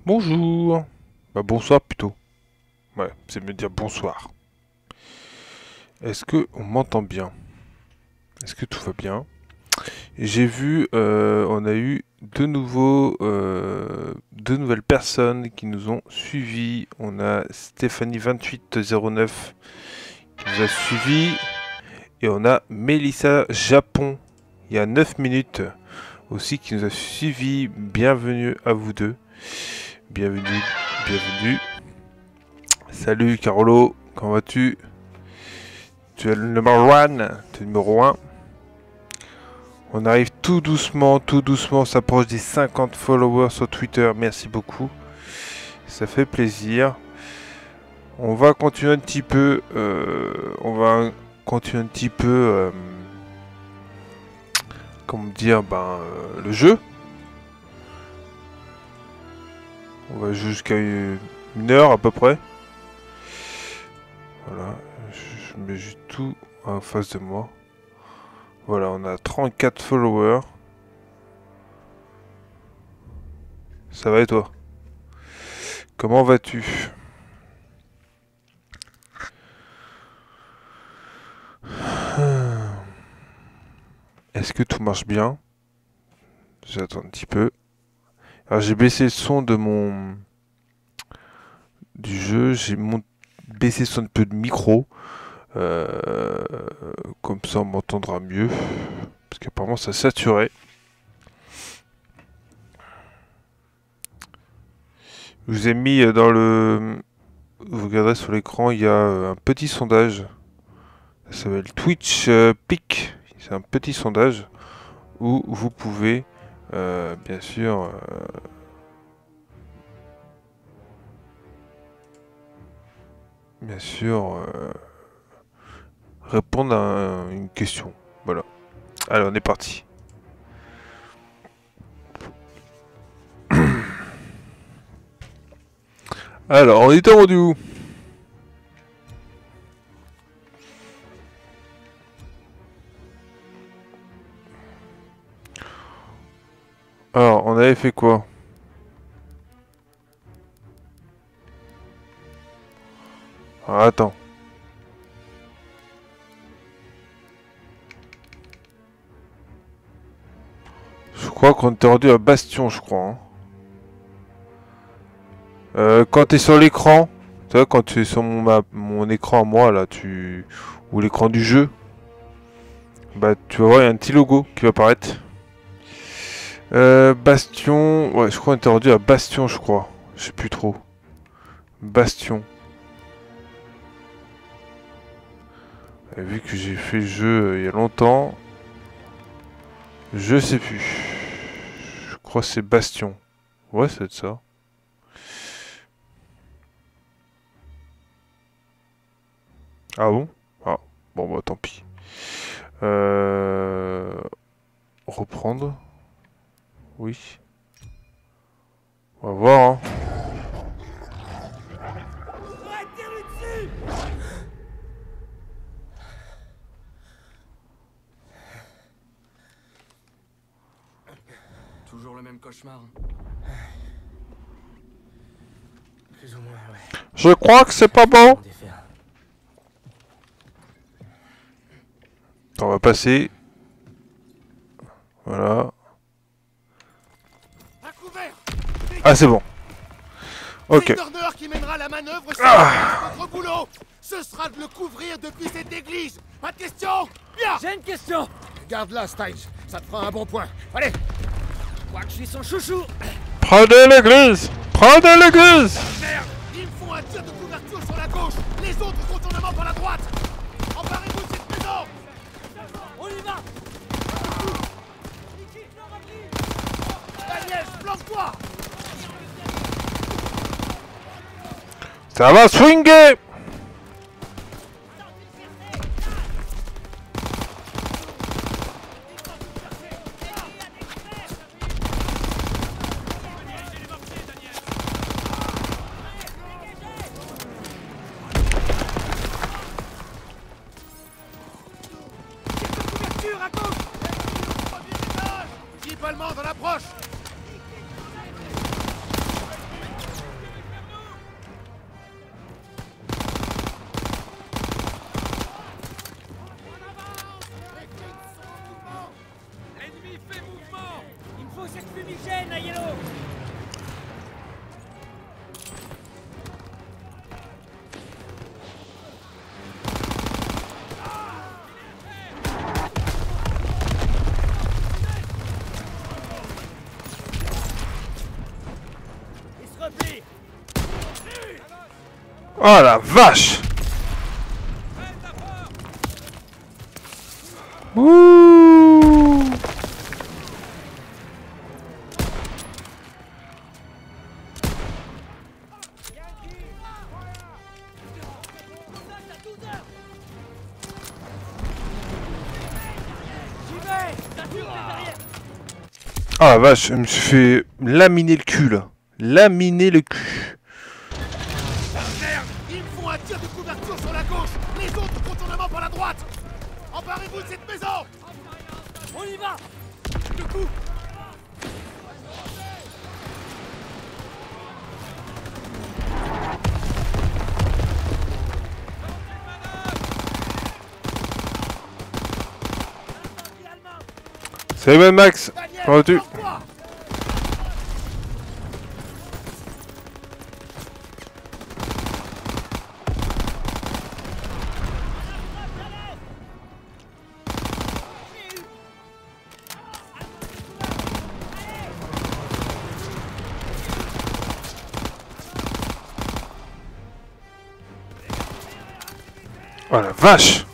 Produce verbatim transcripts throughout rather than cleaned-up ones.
Bonjour. Bah bonsoir plutôt. Ouais, c'est mieux de dire bonsoir. Est-ce que on m'entend bien? Est-ce que tout va bien? J'ai vu, euh, on a eu deux nouveaux, euh, deux nouvelles personnes qui nous ont suivis. On a Stéphanie vingt-huit zéro neuf qui nous a suivis et on a Mélissa Japon il y a neuf minutes aussi qui nous a suivis. Bienvenue à vous deux. Bienvenue, bienvenue. Salut Carolo, comment vas-tu? Tu es le numéro un, tu es le numéro un. On arrive tout doucement, tout doucement, on s'approche des cinquante followers sur Twitter, merci beaucoup. Ça fait plaisir. On va continuer un petit peu, euh, on va continuer un petit peu, euh, comment dire, ben, euh, le jeu. On va jouer jusqu'à une heure à peu près. Voilà, je mets juste tout en face de moi. Voilà, on a trente-quatre followers. Ça va et toi? Comment vas-tu? Est-ce que tout marche bien? J'attends un petit peu. Alors j'ai baissé le son de mon... du jeu. J'ai mon... baissé le son un peu de micro. Euh... Comme ça on m'entendra mieux. Parce qu'apparemment ça saturait. Je vous ai mis dans le... Vous regarderez sur l'écran, il y a un petit sondage. Ça s'appelle Twitch euh, Pick. C'est un petit sondage où vous pouvez, euh, bien sûr, euh, bien sûr, euh, répondre à une question. Voilà. Allez, on est parti. Alors, on était rendu où? Alors, on avait fait quoi? Ah, attends. Je crois qu'on était rendu à Bastion, je crois. Hein. Euh, quand t'es sur l'écran, tu vois, quand tu es sur mon, ma, mon écran à moi, là, tu... ou l'écran du jeu, bah, tu vas voir, il y a un petit logo qui va apparaître. Euh, Bastion... Ouais, je crois qu'on était rendu à Bastion, je crois. Je sais plus trop. Bastion. Et vu que j'ai fait le jeu euh, il y a longtemps... Je sais plus. Je crois que c'est Bastion. Ouais, c'est ça. Ah bon? Ah, bon bah tant pis. Euh... Reprendre. Oui. On va voir, hein. Toujours le même cauchemar. Plus ou moins, ouais. Je crois que c'est pas bon. On va passer. Voilà. Ah, c'est bon. Ok. C'est Turner qui mènera la manœuvre, c'est ah notre boulot. Ce sera de le couvrir depuis cette église. Pas de question? Bien. J'ai une question. Garde-la, Styles. Ça te fera un bon point. Allez. Je crois que je suis son chouchou. Prenez l'église. Prenez l'église. Merde. Il me faut un tir de couverture sur la gauche. Les autres contournements par la droite. Emparez-vous de cette maison. On y va. Daniel, planque-toi. Ça va swinguer. Couverture à gauche. Jeep allemand dans l'approche. Oh la vache! Ouh! Ah la vache, je me suis fait laminer le cul là. Laminer le cul. Merde! Ils me font un tir de couverture sur la gauche! Les autres contournements par la droite! Emparez-vous de cette maison! On y va. Le coup! Salut Mad Max, Daniel, comment vas-tu? sors-toi! Oh la vache!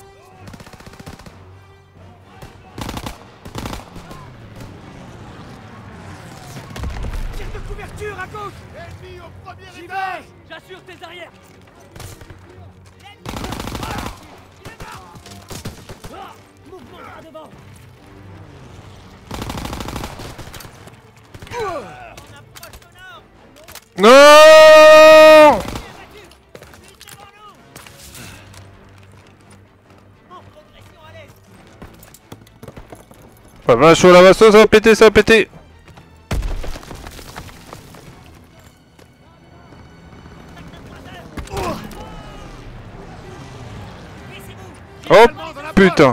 Tire de couverture à gauche. Ennemi au premier J'y étage! vais. J'assure tes arrières. Ah, mouvement par devant. Non! Oh la vache, oh la vache, ça va péter, ça va péter! Oh putain!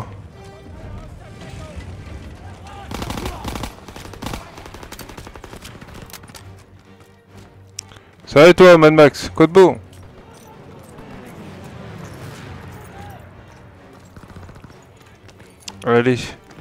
Ça va et toi, Mad Max? Quoi de beau? Allez.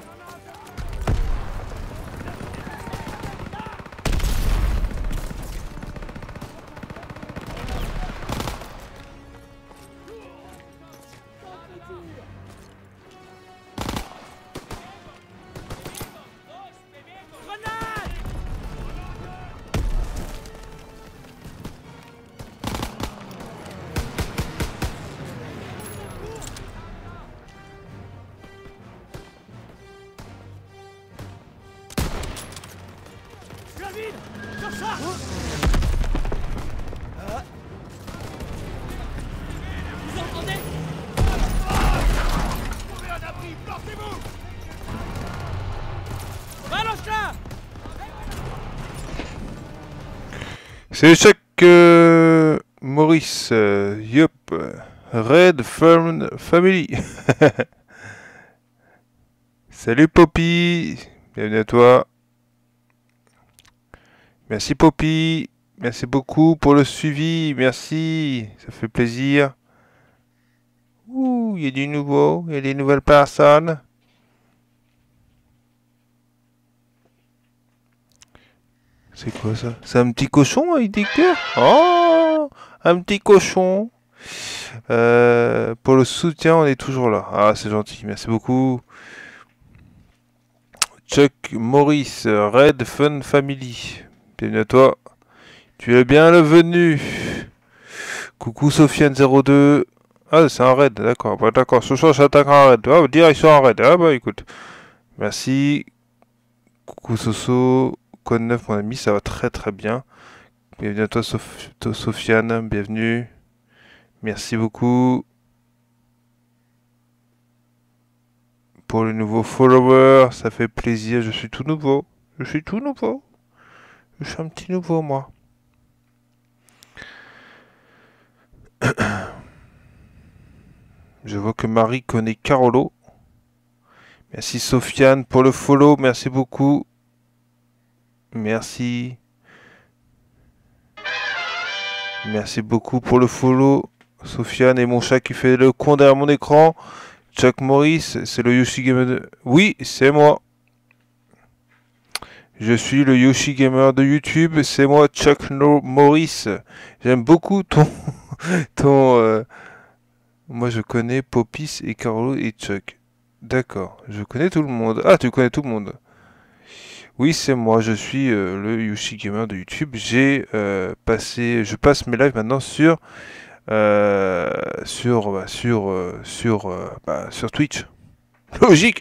David, sur ça. Vous entendez? Trouvez un abri! Portez-vous! Balance-la. C'est chaque euh, Maurice, euh, yup, Red Fern Family. Salut Poppy, bienvenue à toi. Merci Poppy, merci beaucoup pour le suivi, merci, ça fait plaisir. Ouh, il y a du nouveau, il y a des nouvelles personnes. C'est quoi ça? C'est un petit cochon avec des cœurs? Oh, un petit cochon. Euh, pour le soutien, on est toujours là. Ah, c'est gentil, merci beaucoup. Chuck Maurice, Red Fun Family. Bienvenue à toi. Tu es bien le venu. Coucou Sofiane zéro deux. Ah, c'est un raid, d'accord. Bah, d'accord, ce soir j'attaque un raid. Ah, direction un raid. Ah, bah écoute. Merci. Coucou Soso. Code neuf, mon ami, ça va très très bien. Bienvenue à toi, Sof toi, Sofiane. Bienvenue. Merci beaucoup. Pour le nouveau follower, ça fait plaisir. Je suis tout nouveau. Je suis tout nouveau. Je suis un petit nouveau, moi. Je vois que Marie connaît Carolo. Merci Sofiane pour le follow. Merci beaucoup. Merci. Merci beaucoup pour le follow. Sofiane et mon chat qui fait le con derrière mon écran. Chuck Maurice, c'est le Yoshi Gamer de... Oui, c'est moi. Je suis le Yoshi Gamer de YouTube. C'est moi, Chuck no Maurice. J'aime beaucoup ton... ton euh, moi je connais Popis et Carlo et Chuck. D'accord, je connais tout le monde. Ah, tu connais tout le monde. Oui, c'est moi, je suis euh, le Yoshi Gamer de YouTube. J'ai euh, passé, je passe mes lives maintenant sur euh, sur bah, sur euh, sur euh, bah, sur Twitch. Logique.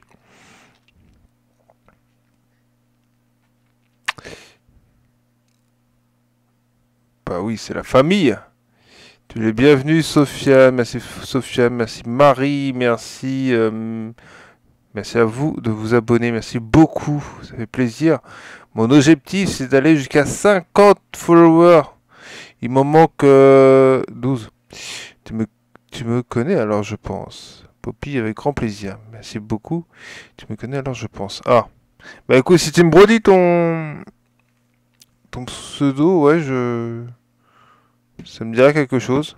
Bah oui, c'est la famille. Tu es bienvenue, Sophia. Merci, Sophia. Merci, Marie. Merci. Euh, merci à vous de vous abonner. Merci beaucoup. Ça fait plaisir. Mon objectif, c'est d'aller jusqu'à cinquante followers. Il m'en manque euh, douze. Tu me, tu me connais alors, je pense. Poppy, avec grand plaisir. Merci beaucoup. Tu me connais alors, je pense. Ah. Bah écoute, si tu me redis ton... ton pseudo, ouais, je... ça me dirait quelque chose.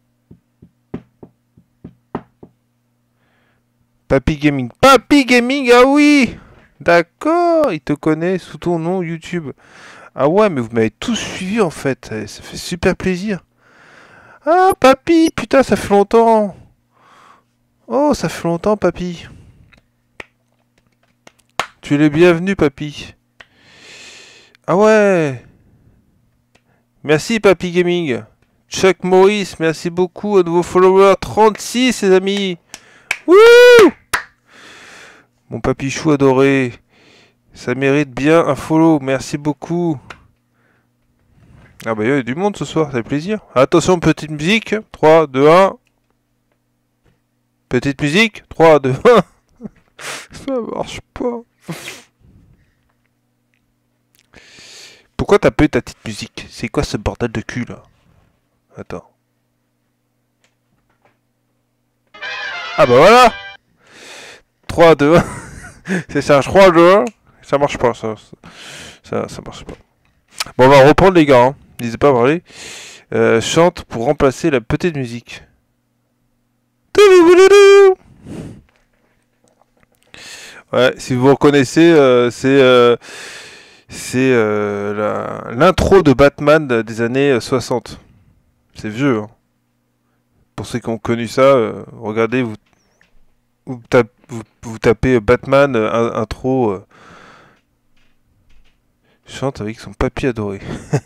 Papy Gaming. Papy Gaming, ah oui! D'accord, il te connaît sous ton nom YouTube. Ah ouais, mais vous m'avez tous suivi en fait. Ça fait super plaisir. Ah, papy, putain, ça fait longtemps. Oh, ça fait longtemps, papy. Tu es le bienvenu, papy. Ah ouais. Merci, Papy Gaming. Chuck Maurice, merci beaucoup à de vos followers. trente-six, les amis. Wouh! Mon papichou adoré. Ça mérite bien un follow. Merci beaucoup. Ah bah il y a du monde ce soir, ça fait plaisir. Attention, petite musique. trois, deux, un. Petite musique. trois, deux, un. Ça marche pas. Pourquoi t'as pas eu ta petite musique? C'est quoi ce bordel de cul là? Attends. Ah bah voilà. trois, deux, un. C'est ça, trois, deux, un. Ça marche pas, ça. Ça, ça marche pas. Bon, on va reprendre les gars. Hein. N'hésitez pas à parler. Euh, chante pour remplacer la petite musique. Ouais, si vous reconnaissez, euh, c'est euh, c'est euh, l'intro de Batman des années soixante. C'est vieux. Hein. Pour ceux qui ont connu ça, euh, regardez, vous, vous, tapez, vous, vous tapez Batman euh, intro. Euh, chante avec son papy adoré.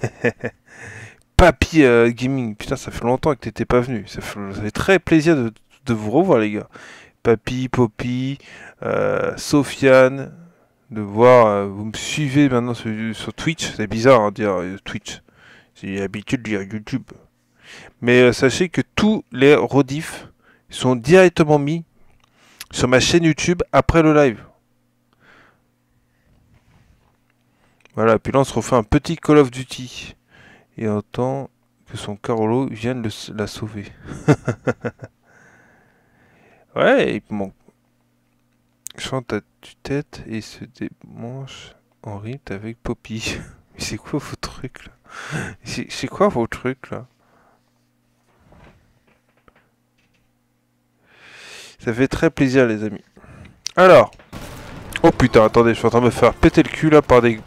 Papy euh, Gaming, putain, ça fait longtemps que t'étais pas venu. Ça fait, ça fait très plaisir de, de vous revoir, les gars. Papy, Poppy, euh, Sofiane, de voir, euh, vous me suivez maintenant sur, sur Twitch. C'est bizarre hein, de dire euh, Twitch. J'ai l'habitude de dire YouTube. Mais euh, sachez que tous les rediffs sont directement mis sur ma chaîne YouTube après le live. Voilà, puis là on se refait un petit Call of Duty. Et on entend que son Carolo vienne le, la sauver. Ouais, il manque. Chante à tue-tête et se démanche en rythme avec Poppy. Mais c'est quoi vos trucs là? C'est quoi vos trucs là? Ça fait très plaisir les amis. Alors. Oh putain, attendez, je suis en train de me faire péter le cul là par des...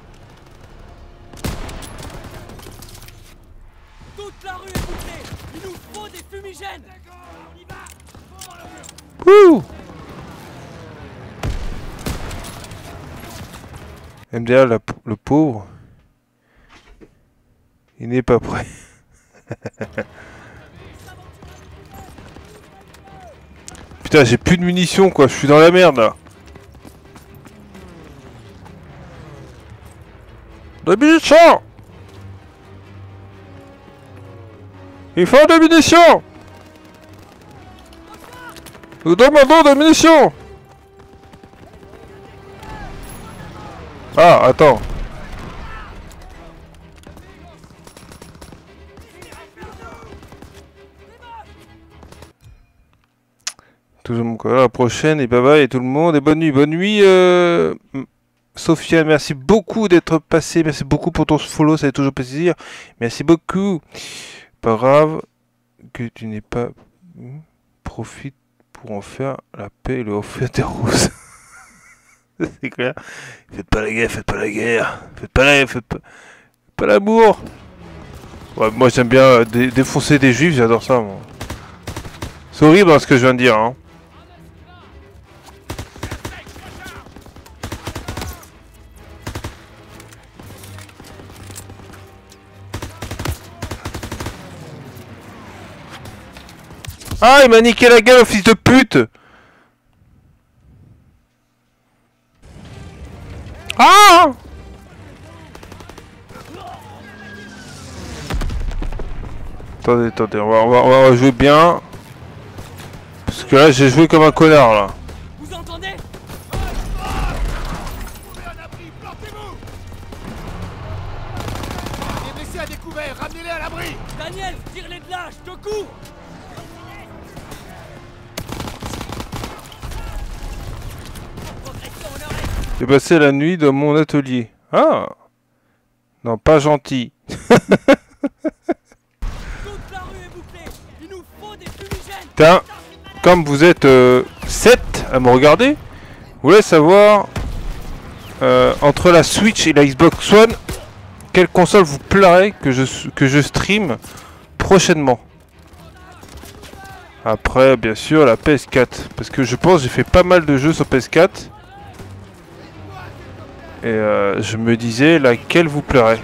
Wouh! M D R, la, le pauvre, il n'est pas prêt. Putain, j'ai plus de munitions quoi, je suis dans la merde là. Des munitions! Il faut des munitions! Nous demandons des munitions! Ah, attends. Toujours mon collègue, à la prochaine et bye bye et tout le monde et bonne nuit. Bonne nuit, euh... Sophia, merci beaucoup d'être passé. Merci beaucoup pour ton follow, ça fait toujours plaisir. Merci beaucoup. Pas grave que tu n'aies pas... Profite pour en faire la paix et le offrir des roses. C'est clair. Faites pas la guerre, faites pas la guerre. Faites pas la faites pas, faites pas l'amour. Ouais, moi j'aime bien euh, dé défoncer des juifs, j'adore ça moi. C'est horrible hein, ce que je viens de dire hein. Ah, il m'a niqué la gueule, fils de pute! Ah! Attendez, attendez, on va, on va, on va jouer bien. Parce que là, j'ai joué comme un connard, là. Vous entendez? Trouvez un abri, plantez-vous! Les blessés à découvert, ramenez-les à l'abri! Daniel, tire-les de là, je te cours! Progression au nord-est. J'ai passé la nuit dans mon atelier. Ah! Non, pas gentil. Toute la rue est bouclée. Il nous faut des fumigènes. Tiens, comme vous êtes euh, sept à me regarder, vous voulez savoir euh, entre la Switch et la Xbox One, quelle console vous plairait que je, que je stream prochainement? Après, bien sûr, la P S quatre. Parce que je pense que j'ai fait pas mal de jeux sur P S quatre. Et euh, je me disais laquelle vous plairait.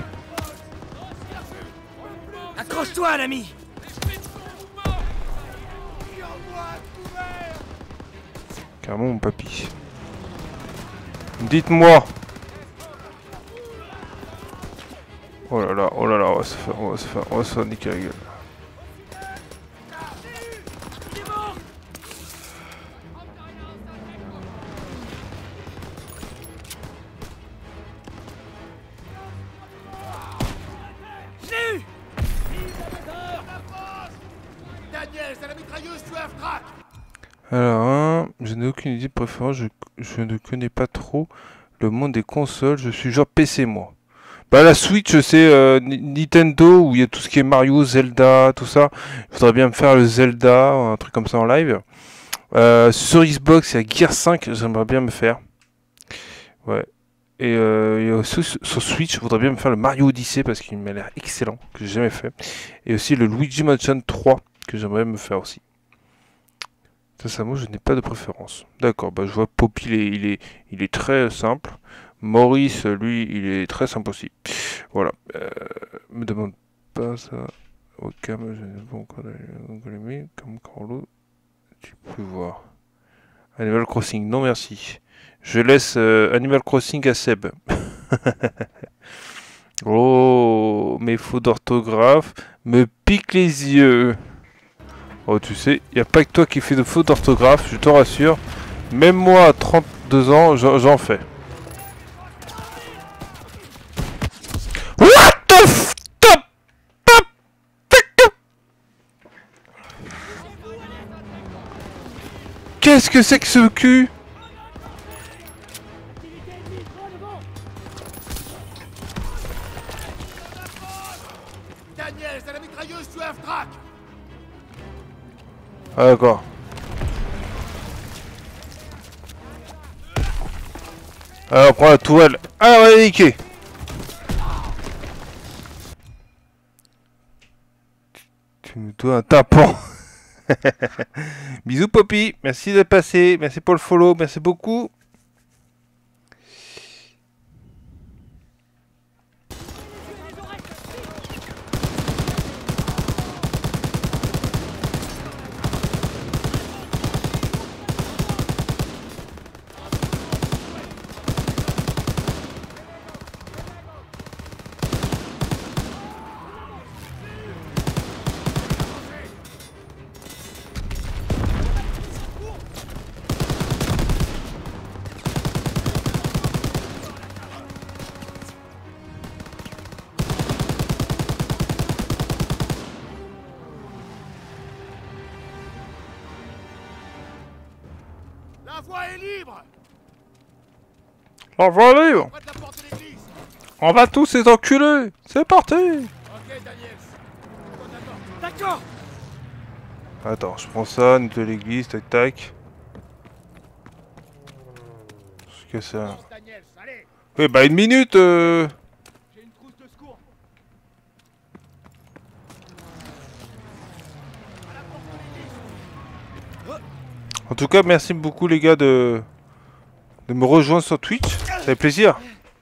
Accroche-toi, l'ami. Carrément mon papy. Dites-moi. Oh là là, oh là là, on va se faire, on va se faire, on va se faire niquer la gueule. J'ai eu. Daniel, c'est la mitrailleuse, tu as un frac! Alors, hein, je n'ai aucune idée de préférence, je, je ne connais pas trop le monde des consoles, je suis genre P C moi. Bah la Switch c'est euh, Nintendo où il y a tout ce qui est Mario, Zelda, tout ça. Je voudrais bien me faire le Zelda, un truc comme ça en live. Euh, sur Xbox il y a Gear cinq, j'aimerais bien me faire. Ouais. Et, euh, et aussi, sur Switch, je voudrais bien me faire le Mario Odyssey parce qu'il m'a l'air excellent, que j'ai jamais fait. Et aussi le Luigi Mansion trois que j'aimerais me faire aussi. Sincèrement, je n'ai pas de préférence. D'accord, bah je vois Poppy, il est, il est, il est très simple. Maurice, lui, il est très simple aussi. Voilà. Euh, me demande pas ça. Au calme, je n'ai pas encore aimé. Comme Carlo, tu peux voir. Animal Crossing, non merci. Je laisse euh, Animal Crossing à Seb. Oh, mes fautes d'orthographe me piquent les yeux. Oh, tu sais, il n'y a pas que toi qui fais de fautes d'orthographe, je te rassure. Même moi, à trente-deux ans, j'en fais. What the f... Qu'est-ce que c'est que ce cul? Daniel, c'est la mitrailleuse, tu as un frac! Ah d'accord. Alors prends la tourelle. Ah on va les niquer. Tu me dois un tapant. Bisous Poppy, merci d'être passé, merci pour le follow, merci beaucoup. La voie est libre! On va libre. Près de la porte de l'église! On va tous les enculer. C'est parti. Ok, Daniel. Donne la porte. D'accord. Attends, je prends ça, nettoie l'église, tac tac. Qu'est-ce que ça? Avance, Daniel, allez! Oui bah une minute euh... J'ai une trousse de secours. En tout cas, merci beaucoup les gars de, de me rejoindre sur Twitch. Ça fait plaisir.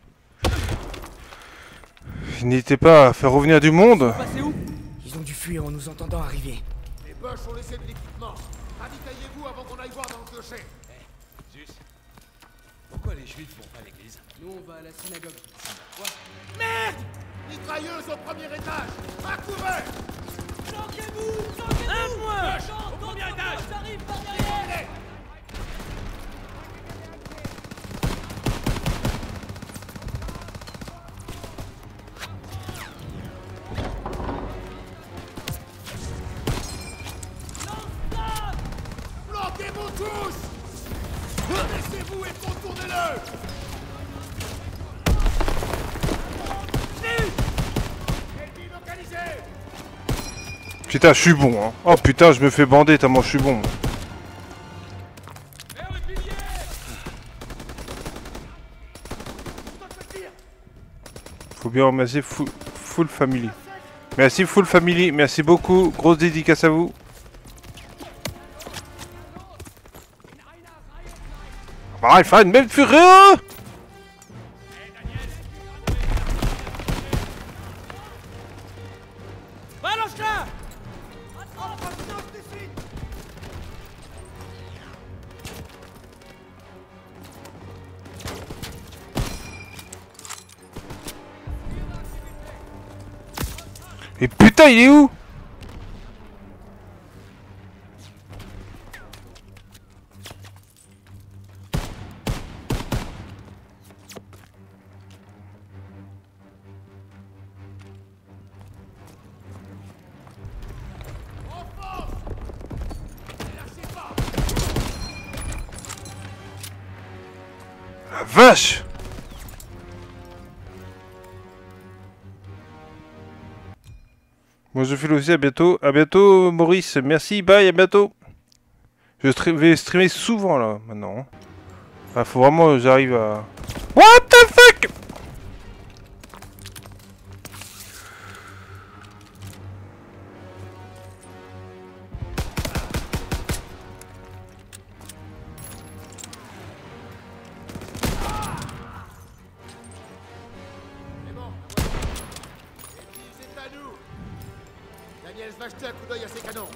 N'hésitez pas à faire revenir du monde. Passez où? Ils ont dû fuir en nous entendant arriver. Les Boches ont laissé de l'équipement. Ravitaillez-vous avant qu'on aille voir dans le clocher. Juste. Pourquoi les juifs vont pas à l'église? Nous, on va à la synagogue. Merde! Mitrailleuse au premier étage. À couvert! Flanquez-vous! Flanquez-vous! Un point! Au premier étage! J'arrive par derrière! Flanquez-vous tous! Laissez-vous et contournez-le! Ennemi localisé! Putain, je suis bon. Hein. Oh putain, je me fais bander tellement je suis bon. Faut bien ramasser full, full family. Merci full family, merci beaucoup. Grosse dédicace à vous. Ah, il fait une belle fureur. Balance-la! Et putain, il est où? La vache! Moi je file aussi, à bientôt. À bientôt Maurice, merci, bye, à bientôt. Je stre- vais streamer souvent là, maintenant. Ah, faut vraiment que j'arrive à... What the fuck? C'est bon, l'ennemi est à nous. Daniels va jeter un coup d'œil à ses canons.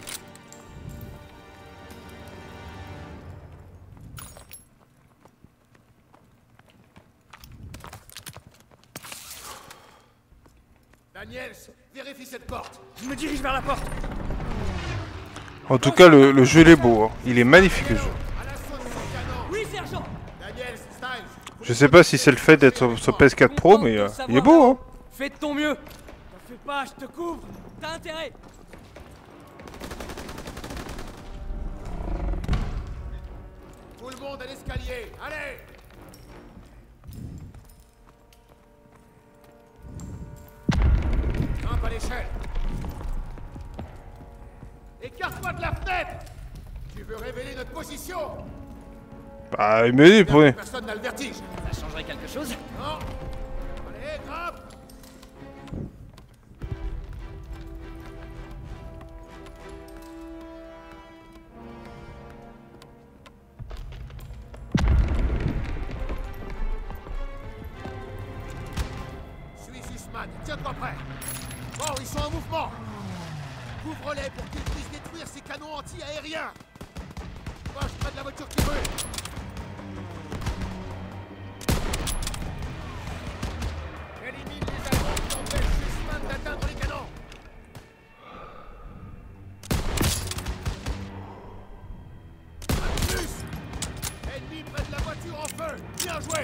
Daniels, vérifie cette porte. Je me dirige vers la porte. En tout cas, le, le jeu il est beau, hein. Il est magnifique le jeu. À l'assaut de son canon. Oui, sergent. Daniels, Styles. Je sais pas si c'est le fait d'être sur, sur P S quatre Pro, mais euh, il est beau, hein. Fais de ton mieux. T'en fais pas, je te couvre. T'as intérêt. Tout le monde à l'escalier. Allez! Grimpe à l'échelle. Écarte-toi de la fenêtre! Tu veux révéler notre position? Bah, il m'a dit, prenez. Personne n'a le vertige. Ça changerait quelque chose? Non? Allez, grimpe! Suis Sussman, tiens-toi prêt. Bon, ils sont en mouvement. Couvre-les pour qu'ils puissent détruire ces canons anti-aériens. Poche près de la voiture qui brûle. Élimine les Allemands qui empêchent Sussman d'atteindre les canons. Un plus. Ennemi près de la voiture en feu. Bien joué.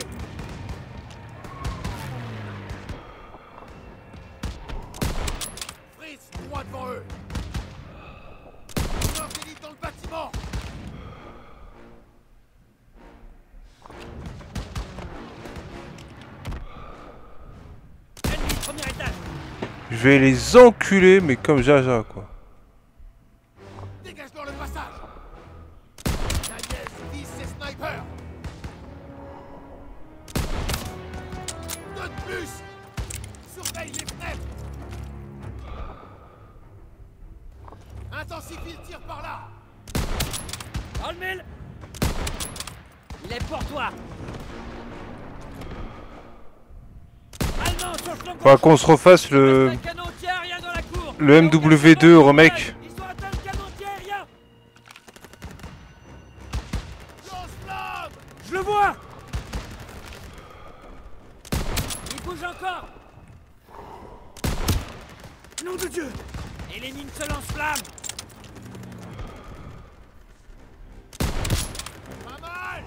Fritz, droit devant eux. Un d'élite dans le bâtiment. Ennemi, premier étage. Je vais les enculer, mais comme Jaja, quoi. Dégage-leur le passage. Daniels vise ses snipers. Deux de plus. Surveille les fenêtres. Intensifie le tir par là. Dans le mille. Il est pour toi. Allemand sur le flanc Faudra gauche. qu'on se refasse le, Un canon anti-aérien dans la cour. le M W deux remake. Ils ont atteint le canon anti-aérien. Lance-flamme! Je le vois. Il bouge encore. Nom de Dieu. Et les mines se lance-flamme. Pas mal!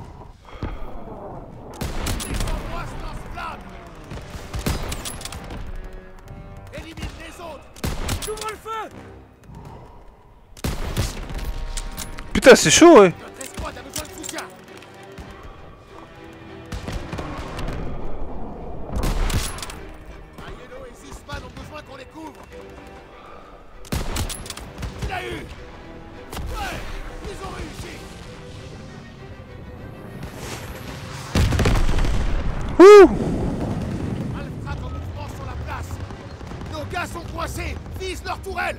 Descends-moi ce lance-flamme! Élimine les autres! J'ouvre le feu. Putain, c'est chaud, ouais. Notre escouade a besoin de soutien! Aiello et Zisman ont besoin qu'on les couvre! Tu l'as eu! Ouais! Ils ont réussi! Ouh. Alfred en mouvement sur la place! Nos gars sont coincés! Vise leur tourelle!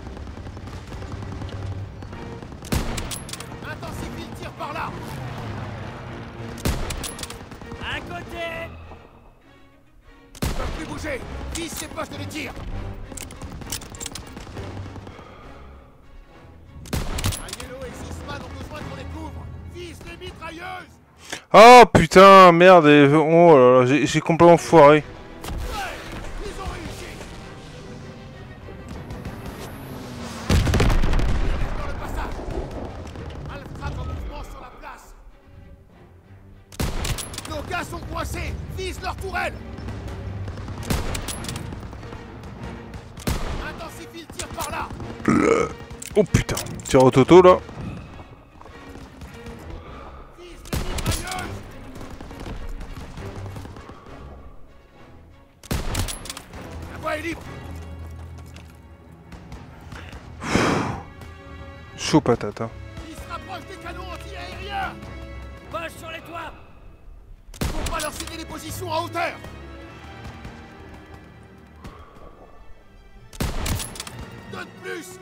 Intensifie le tir par là! À côté. Ils peuvent plus bouger! Vise ces postes de tir! Aiello et Zisman ont besoin qu'on les couvre! Vise les mitrailleuses! Oh putain, merde. et- Oh là là, j'ai j'ai complètement foiré. Ouais! Ils ont réussi! Ils restent dans le passage! Alfred en mouvement sur la place! Nos gars sont coincés! Vise leur tourelle! Intensifie le tir par là! Oh putain. Tir au toto, là. Vise les mitrailleuses! La voie est libre! Chaud patate, hein. Ils se rapprochent des canons anti-aériens! Poche sur les toits. Faut pas leur céder les positions à hauteur! Deux de plus!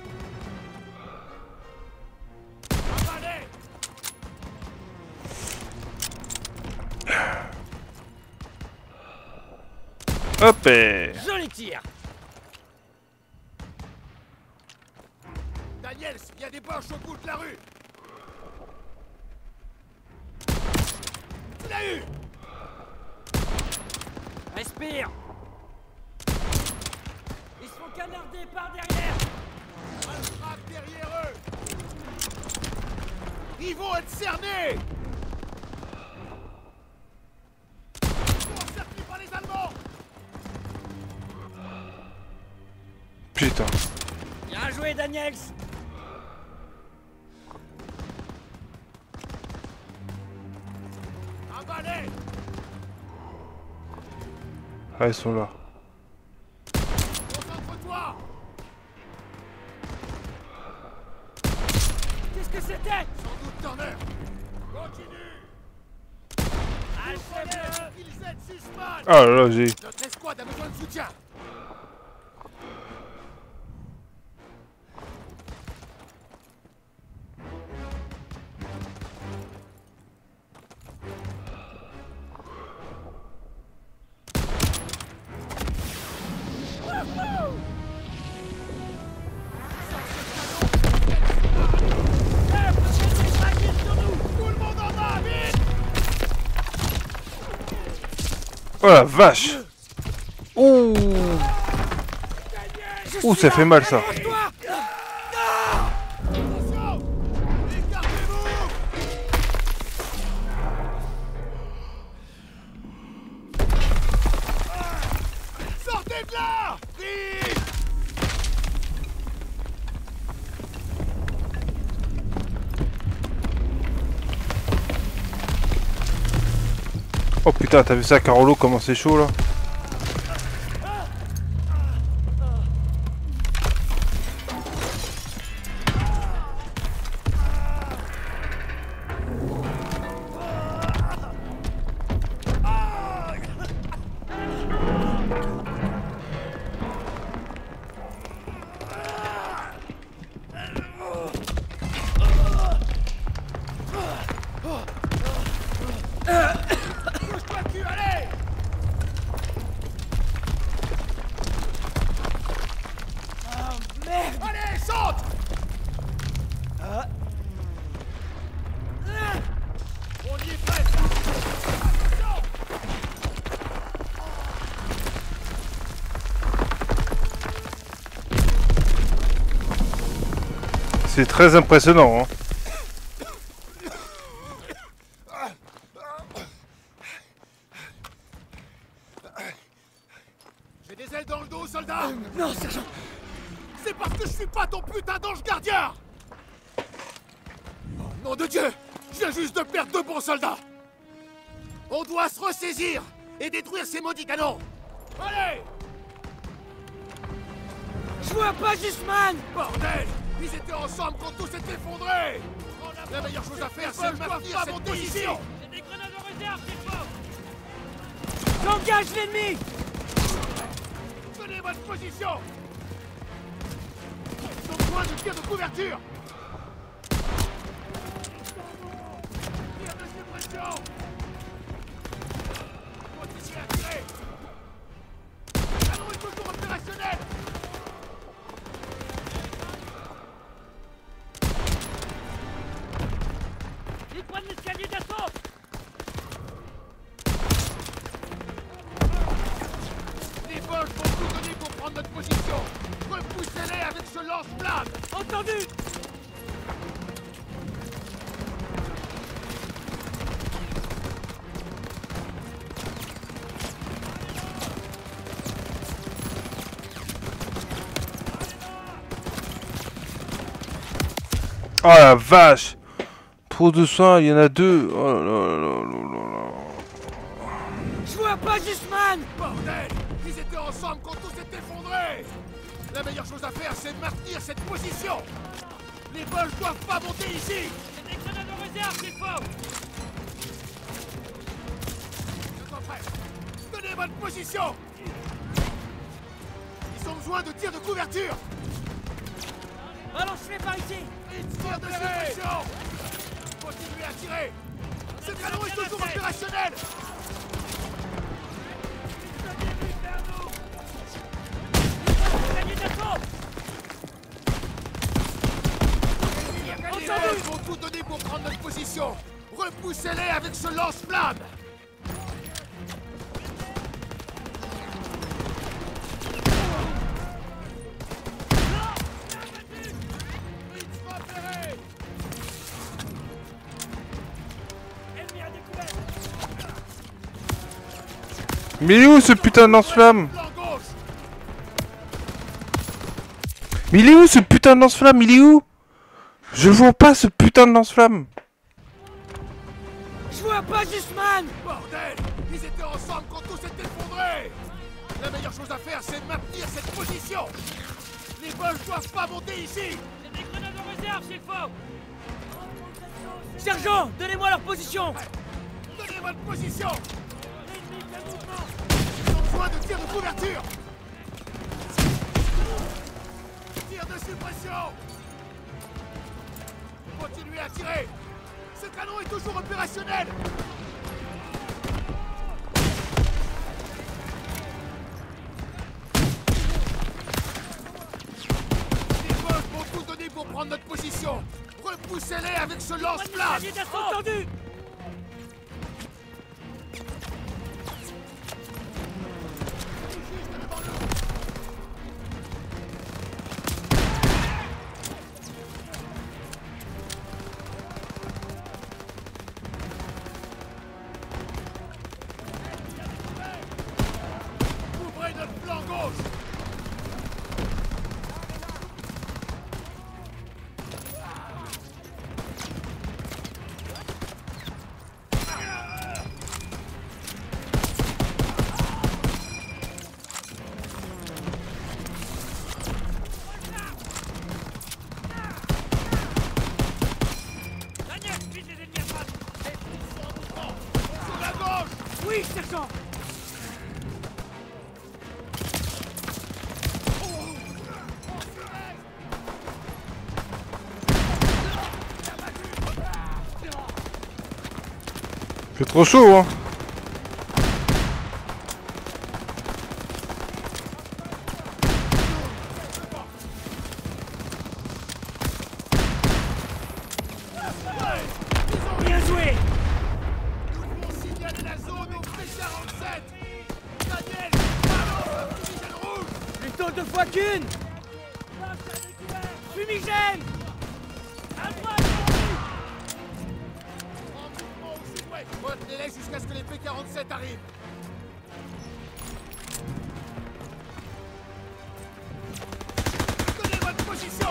Avalez! Hop et... Joli tir. Daniels, il y a des boches au bout de la rue! Tu l'as eu! Respire. Ils se font canarder par derrière. Alfred derrière eux! Ils vont être cernés! Ils sont encerclés par les Allemands! Putain. Bien joué, Daniels. Avalez! Ah, ils sont là. Concentre-toi! Qu'est-ce que c'était? Sans doute Turner! Continue! Alfred. Ils aident Sussman! Ah là là, j'ai... Notre escouade a besoin de soutien! Tout le monde en a! Vite! Oh la vache. Ouh. Ouh, ça fait mal, ça. Attention! Écartez-vous! Sortez de là! Vite! Oh putain, t'as vu ça, Carolo, comment c'est chaud, là? Bouge-toi le cul, allez! Oh merde! Allez, saute! Ah. On y est presque! Attention! C'est très impressionnant, hein. J'ai des ailes dans le dos, soldat! Non, sergent! C'est parce que je suis pas ton putain d'ange gardien! Oh, nom de Dieu! Je viens juste de perdre deux bons soldats! On doit se ressaisir et détruire ces maudits canons! Allez! Je vois pas Guzman! Bordel! Ils étaient ensemble quand tout s'est effondré! La meilleure chose à faire, c'est de maintenir cette position! J'ai des grenades en réserve, c'est fort! J'engage l'ennemi! Tenez votre position! Ils ont besoin de tir de couverture! Tir de suppression! Continuez à tirer! Le canon est toujours opérationnel! Ils prennent l'escalier d'assaut! Les Boches vont tout donner pour prendre notre position! Repoussez-les avec ce lance-flamme! Entendu! Oh la vache! Trop de soins, il y en a deux. Oh là là là là là là. Je vois pas Guzman! Bordel! Ils étaient ensemble quand tout s'est effondré! La meilleure chose à faire, c'est de maintenir cette position! Les Boches doivent pas monter ici! J'ai des grenades en réserve, c'est fort! Je t'en prie! Tenez votre position! Ils ont besoin de tirs de couverture! Relance-les par ici! Tir de suppression! Continuez à tirer! Ce canon est toujours opérationnel! Escalier d'assaut! Les Boches vont tout donner pour prendre notre position! Repoussez-les avec ce lance-flamme! Ennemi à découvert! Mais il est où ce putain de lance-flamme? Flanc gauche! Mais il est où ce putain de lance-flamme? Il est où? Je vois pas ce putain de lance-flamme. Je vois pas Guzman! Bordel! Ils étaient ensemble quand tout s'est effondré! La meilleure chose à faire, c'est de maintenir cette position! Les Boches doivent pas monter ici! J'ai des grenades en réserve, c'est fort! Sergent, donnez-moi leur position! Tenez votre position! L'ennemi fait mouvement! Ils ont besoin de tirs de couverture! Tir de suppression! Continuez à tirer! Ce canon est toujours opérationnel! Les Boches vont tout donner pour prendre notre position! Repoussez-les avec ce lance-flamme! Escalier d'assaut! Entendu! Ouvrez notre flanc gauche! Daniel, vise les ennemis à droite! Sur la gauche! Oui, sergent! C'est trop chaud, hein. Bien joué. Nous devons signaler la zone au P quarante-sept. Daniel, balance le fumigène rouge. Plutôt deux fois qu'une. Fumigène. À droite. En mouvement au sud-ouest. Retenez-les jusqu'à ce que les P quarante-sept arrivent. Donnez votre position.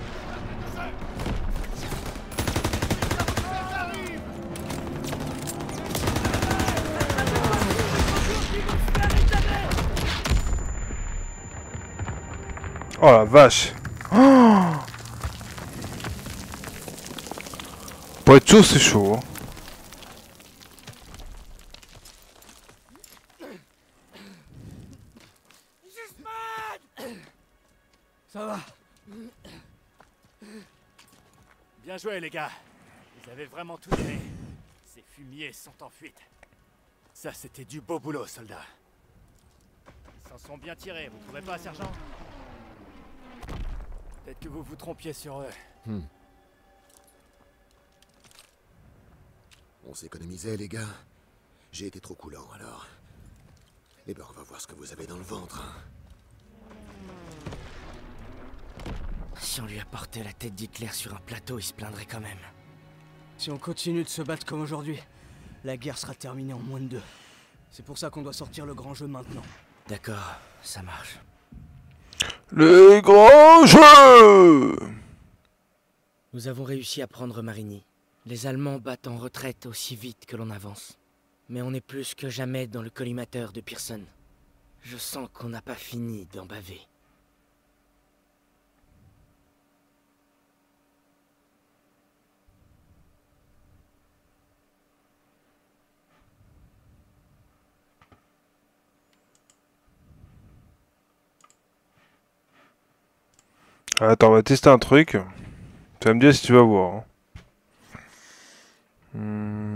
Oh la vache. Oh, pour être chaud, c'est chaud. Hein. Ça va. Bien joué, les gars. Vous avez vraiment tout donné. Ces fumiers sont en fuite. Ça, c'était du beau boulot, soldats. Ils s'en sont bien tirés, vous trouvez pas, sergent? Peut-être que vous vous trompiez sur eux. Hmm. On s'économisait, les gars. J'ai été trop coulant, alors. Eh ben, on va voir ce que vous avez dans le ventre. Hein. Si on lui apportait la tête d'Hitler sur un plateau, il se plaindrait quand même. Si on continue de se battre comme aujourd'hui, la guerre sera terminée en moins de deux. C'est pour ça qu'on doit sortir le grand jeu maintenant. D'accord, ça marche. Le grand jeu. Nous avons réussi à prendre Marigny. Les Allemands battent en retraite aussi vite que l'on avance. Mais on est plus que jamais dans le collimateur de Pearson. Je sens qu'on n'a pas fini d'en baver. Attends, on va tester un truc. Tu vas me dire si tu vas voir. Hein. Hmm.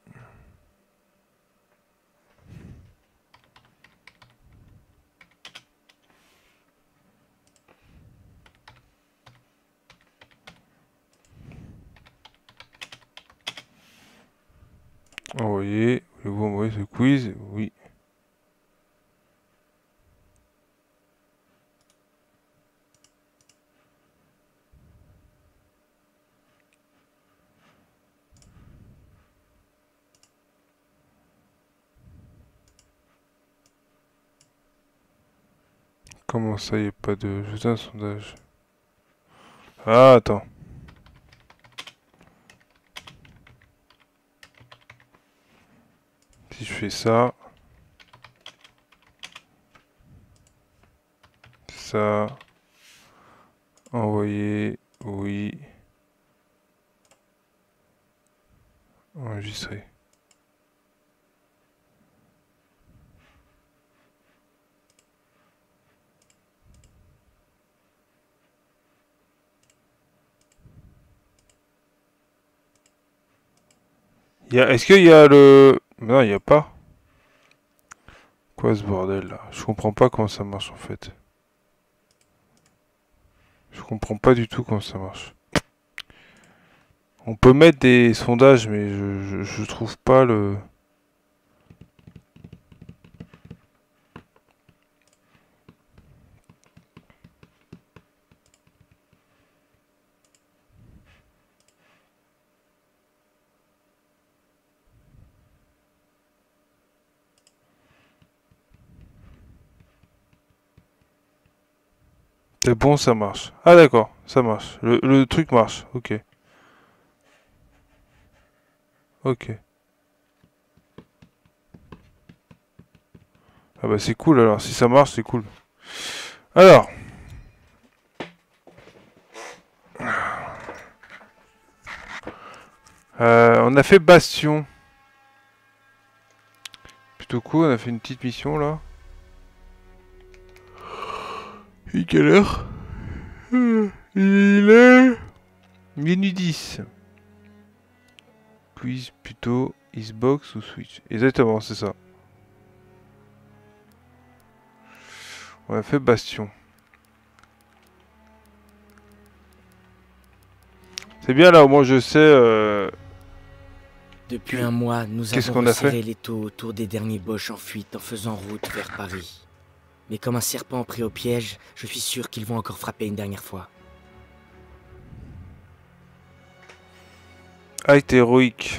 Envoyer. Voulez-vous envoyer ce quiz? Oui. Comment ça, il n'y a pas de... Jeter un sondage. Ah, attends. Si je fais ça... Ça... Envoyer... Oui... Enregistrer. Est-ce qu'il y a le... Non, il n'y a pas. Quoi ce bordel là? Je comprends pas comment ça marche en fait. Je comprends pas du tout comment ça marche. On peut mettre des sondages, mais je, je, je trouve pas le... C'est bon, ça marche. Ah d'accord, ça marche. Le, le truc marche, ok. Ok. Ah bah c'est cool alors, si ça marche, c'est cool. Alors. Euh, on a fait Bastion. Plutôt cool, on a fait une petite mission là. Et quelle heure? Il est minuit dix. Quiz plutôt Xbox ou Switch. Exactement, c'est ça. On a fait Bastion. C'est bien là, au moins je sais... Euh... Depuis un mois, nous Qu'est-ce avons qu'on a fait? resserré les taux autour des derniers Boches en fuite en faisant route vers Paris. Mais comme un serpent pris au piège, je suis sûr qu'ils vont encore frapper une dernière fois. Acte héroïque.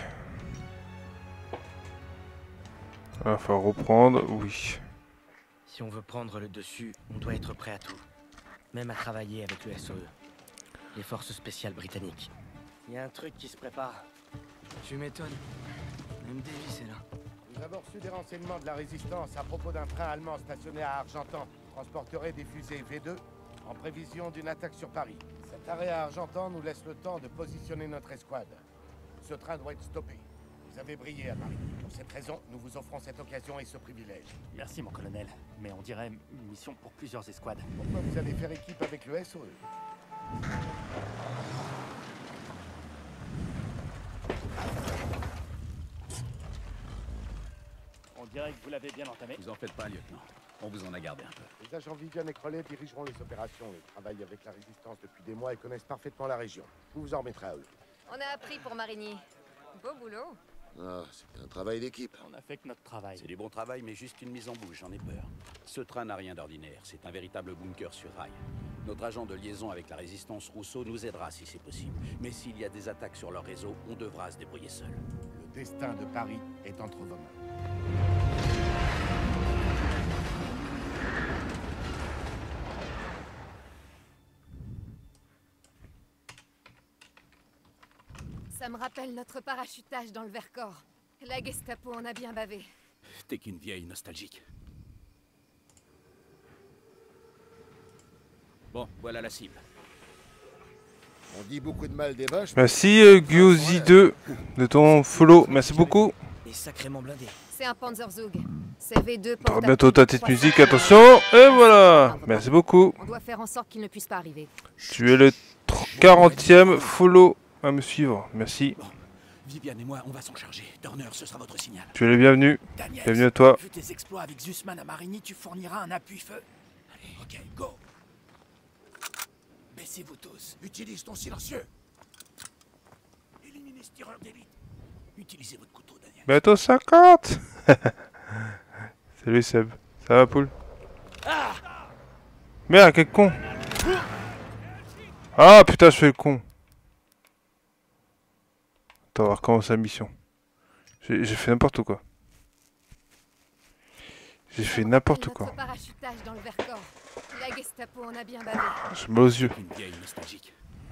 Il va falloir reprendre, oui. Si on veut prendre le dessus, on doit être prêt à tout. Même à travailler avec le S O E. Les forces spéciales britanniques. Il y a un truc qui se prépare. Tu m'étonnes. M. Davis est là. Nous avons reçu des renseignements de la résistance à propos d'un train allemand stationné à Argentan. Transporterait des fusées V deux en prévision d'une attaque sur Paris. Cet arrêt à Argentan nous laisse le temps de positionner notre escouade. Ce train doit être stoppé. Vous avez brillé à Paris. Pour cette raison, nous vous offrons cette occasion et ce privilège. Merci, mon colonel. Mais on dirait une mission pour plusieurs escouades. Pourquoi vous allez faire équipe avec le S O E? On dirait que vous l'avez bien entamé. Vous en faites pas, lieutenant. On vous en a gardé un peu. Les agents Vivian et Crowley dirigeront les opérations. Ils travaillent avec la résistance depuis des mois et connaissent parfaitement la région. Vous vous en remettrez à eux. On a appris pour Marigny. Beau boulot. Ah, c'est un travail d'équipe. On a fait que notre travail. C'est du bon travail, mais juste une mise en bouche, j'en ai peur. Ce train n'a rien d'ordinaire, c'est un véritable bunker sur rail. Notre agent de liaison avec la résistance Rousseau nous aidera si c'est possible. Mais s'il y a des attaques sur leur réseau, on devra se débrouiller seul. Le destin de Paris est entre vos mains. Ça me rappelle notre parachutage dans le Vercors. La Gestapo en a bien bavé. T'es qu'une vieille nostalgique. Bon, voilà la cible. On dit beaucoup de mal des Boches. Merci euh, Guyozi deux de ton follow. Merci beaucoup. Et sacrément blindé. C'est un Panzerzug. C'est V deux On pour bientôt ta petite musique, attention. Et voilà. Merci beaucoup. On doit faire en sorte qu'il ne puisse pas arriver. Tu es le quarantième follow à me suivre. Merci. Bon, Viviane et moi, on va s'en charger. Turner, ce sera votre signal. Tu es le bienvenu. Daniel, Bienvenue à toi. vu tes exploits avec Zussman à Marigny, tu fourniras un appui-feu. Allez, ok, go. Baissez-vous tous. Utilise ton silencieux. Éliminez ce tireur d'élite. Utilisez votre couteau, Daniel. Bientôt cinquante. Salut Seb. Ça va, poule? Merde, quel con. Ah putain, je fais le con. Attends, on va recommencer la mission. J'ai fait n'importe quoi. J'ai fait n'importe quoi. Notre parachutage dans le Vercors. La Gestapo en a bien bavé. Je me aux yeux. Une vieille nostalgique.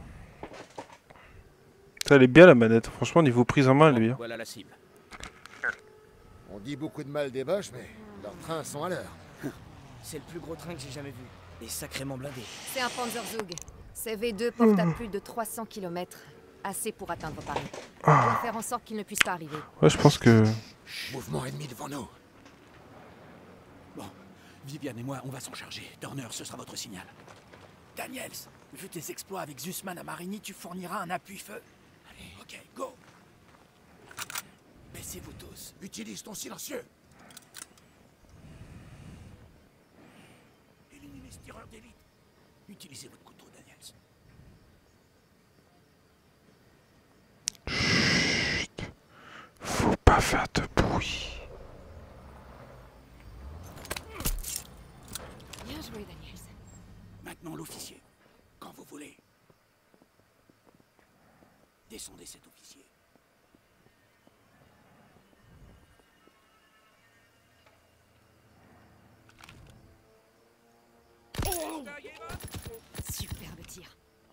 Ça, elle est bien la manette. Franchement, niveau prise en main, elle est bien. Voilà la cible. On dit beaucoup de mal des Boches, mais leurs trains sont à l'heure. C'est le plus gros train que j'ai jamais vu. Et sacrément blindé. C'est un Panzerzug. Ces V deux portent à plus de trois cents kilomètres. Assez pour atteindre Paris. On doit faire en sorte qu'il ne puisse pas arriver. Ouais, je pense que... Mouvement ennemi devant nous. Bon, Viviane et moi, on va s'en charger. Turner, ce sera votre signal. Daniels, vu tes exploits avec Zussman à Marigny, tu fourniras un appui-feu. Allez, ok, go. Baissez-vous tous. Utilise ton silencieux. Éliminez ce tireur d'élite. Utilisez votre couteau, Daniels. Faut pas faire de bruit. Bien joué, Daniels. Maintenant, l'officier. Quand vous voulez. Descendez cet officier. Superbe tir.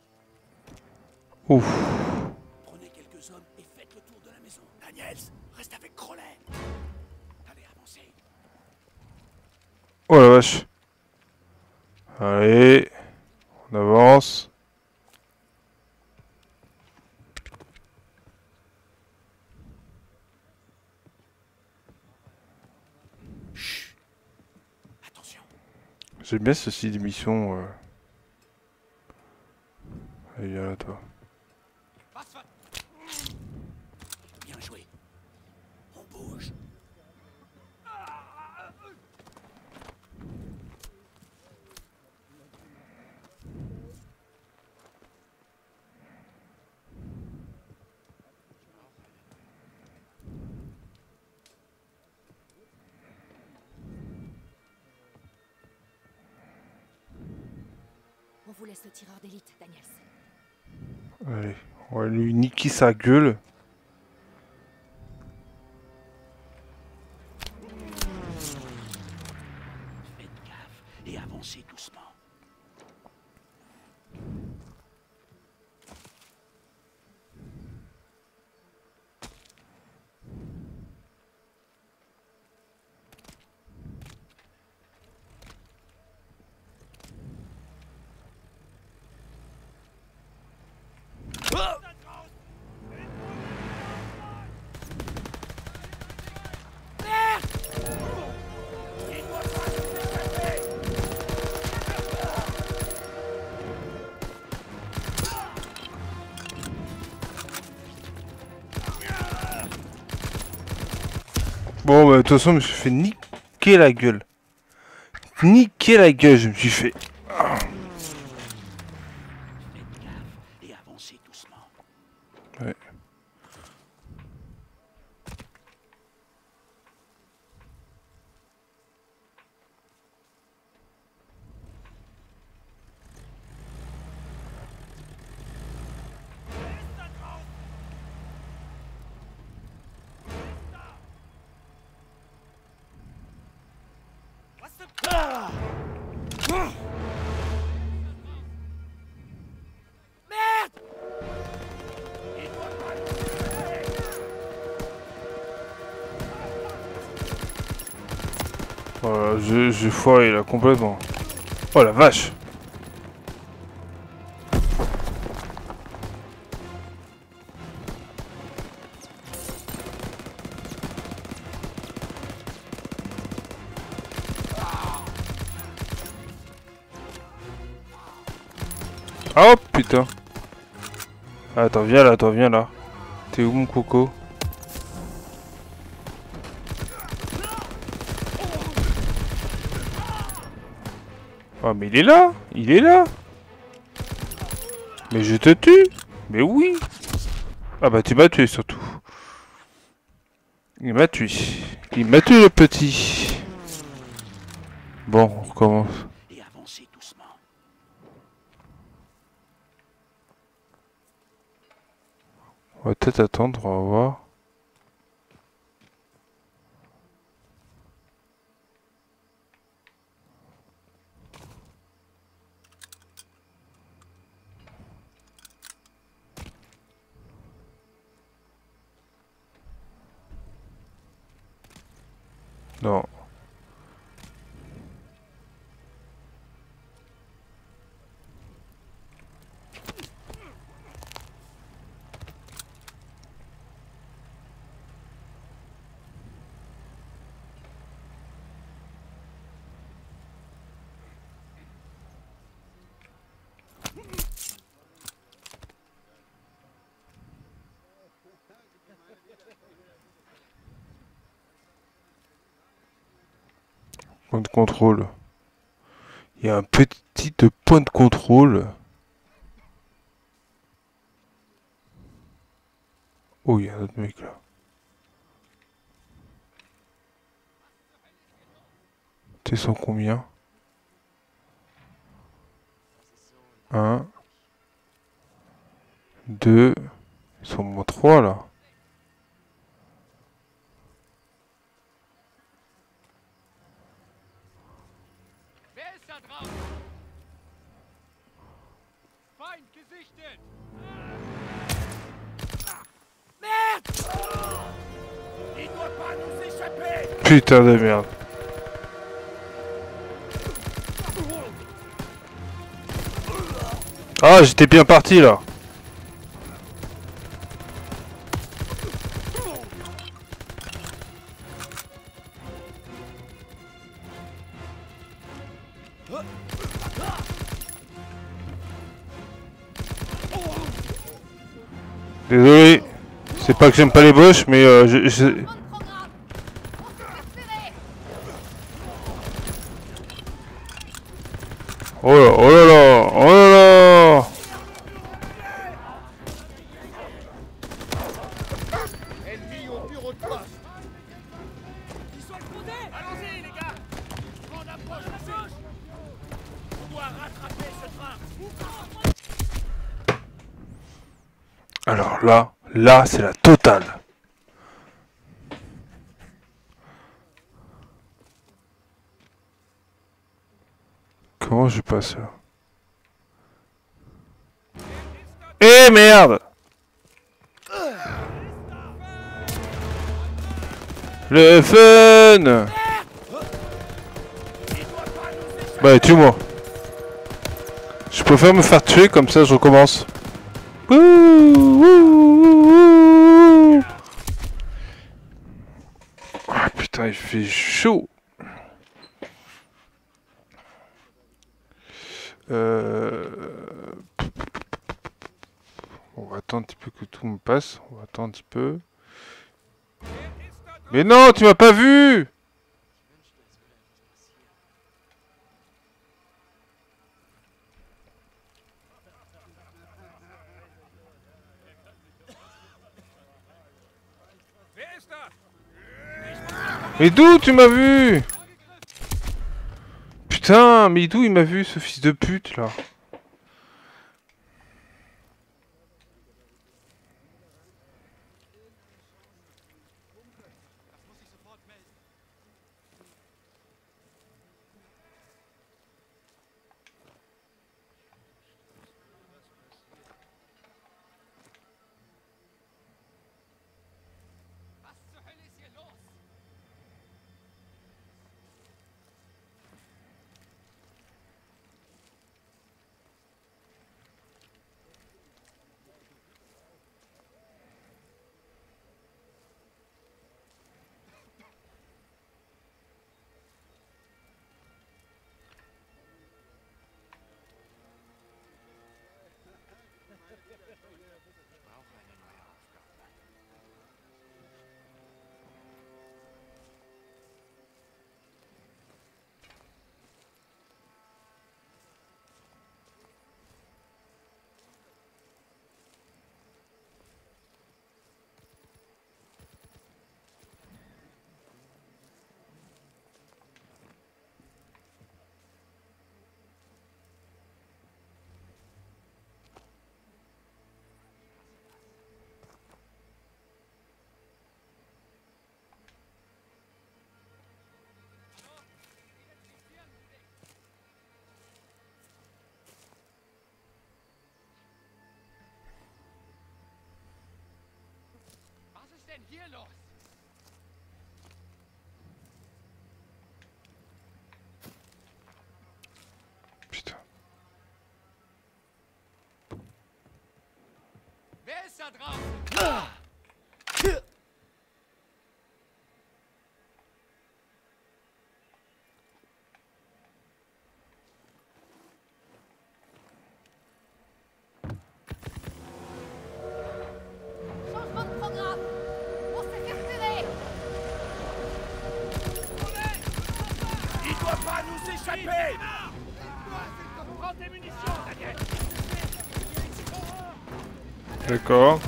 Ouf. Prenez quelques hommes et faites le tour de la maison. Daniels, reste avec Crowley. Allez, avancez. Oh la vache. Allez. On avance. Chut. Attention. J'aime bien ce style d'émission. Euh... Allez, viens là, toi. Bien joué. vous laisse le tireur d'élite, Daniels. Allez, on va lui niquer sa gueule. Faites gaffe et avancez doucement. Bon, bah, de toute façon, je me suis fait niquer la gueule. Niquer la gueule, je me suis fait. Faites gaffe et avancez doucement. Ouais. Voilà, je, je foire là complètement. Oh la vache! Oh putain! Attends, viens là, toi, viens là. T'es où mon coco? Oh mais il est là! Il est là! Mais je te tue! Mais oui! Ah bah tu m'as tué surtout. Il m'a tué. Il m'a tué le petit. Bon, on recommence. Et avancez doucement. On va peut-être attendre, on va voir. Non. Point de contrôle. Il y a un petit point de contrôle. Oh, il y a un autre mec là. T'es sans combien? Un. Deux. Ils sont moins trois là. Putain de merde. Ah, j'étais bien parti là. Désolé, c'est pas que j'aime pas les boss, mais euh, je, je... Oh là, oh là là, oh là là. Ennemi au bureau de poste. Ils sont explosés. Allons-y les gars. On approche la gauche. On doit rattraper ce train. Alors là, là, c'est la totale. Comment je passe là? Eh merde! Le fun! Bah tue-moi. Je préfère me faire tuer comme ça je recommence. Ouh, ouh, ouh. Ah putain il fait chaud. Euh... On va attendre un petit peu que tout me passe. On va attendre un petit peu. Mais non, tu m'as pas vu! Mais d'où tu m'as vu? Putain, mais d'où il m'a vu ce fils de pute là? Putain. Changement de programme. On s'est fait repérer. Il doit pas nous échapper! Prends tes munitions, Daniel! D'accord.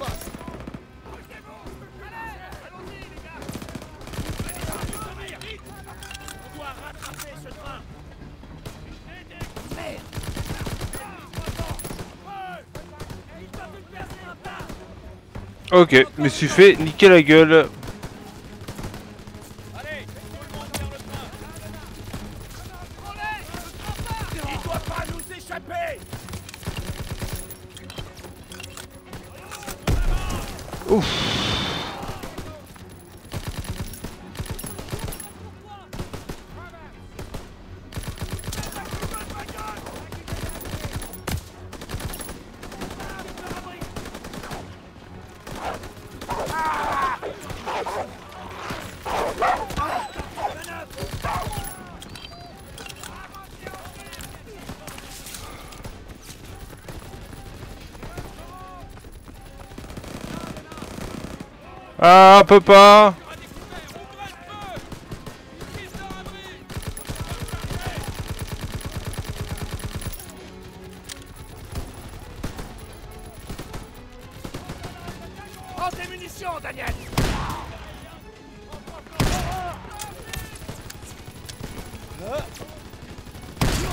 On doit rattraper ce train! Merde! Ok, me suis fait niquer la gueule. Allez, tout le monde vers le train! Il doit pas nous échapper! Ouf. Ah, peut pas. Prends tes munitions, Daniel!